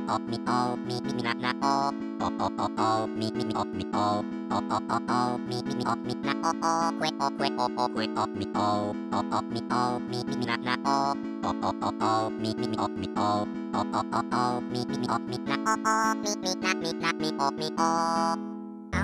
o mi o mi mi na na o o mi mi o mi o o mi mi o mi na o kwe o kwe o kwe o mi o mi o mi mi na na o mi mi o mi o mi mi o mi na o mi mi na mi o mi o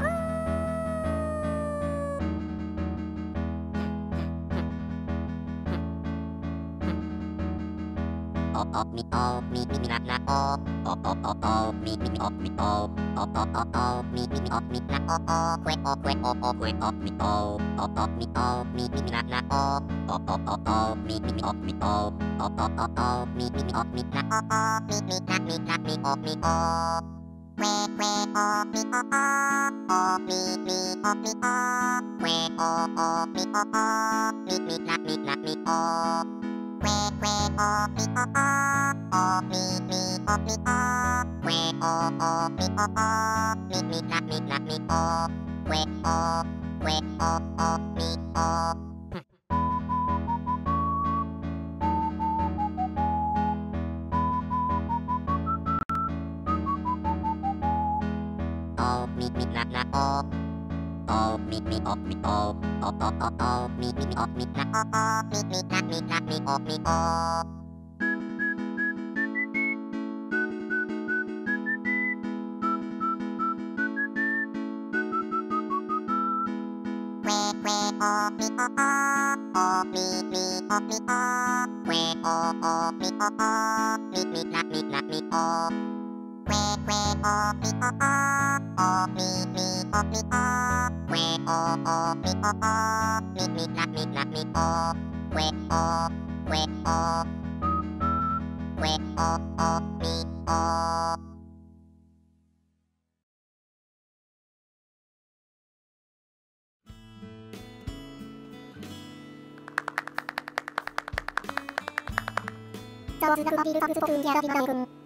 mi o mi mi na na o mi mi o mi o mi mi o mi na o kwe o kwe o kwe o mi o mi o mi mi na na o mi mi o mi o mi mi o mi na o mi mi na mi o mi o kwe kwe o mi o mi mi o mi o kwe o mi o mi mi na mi o kwe kwe o mi o mi mi o mi o kwe o mi o mi mi na mi o kwe o mi o mi mi na na o mi mi o mi o mi mi o mi na mi mi na mi o mi o kwe kwe o mi o mi mi o mi o kwe o mi o mi mi na mi o kwe kwe o mi o mi mi o mi o kwe o mi o mi mi na mi o kwe o kwe o kwe o mi o 上手なくバビルパブストクンギャラビナダイ君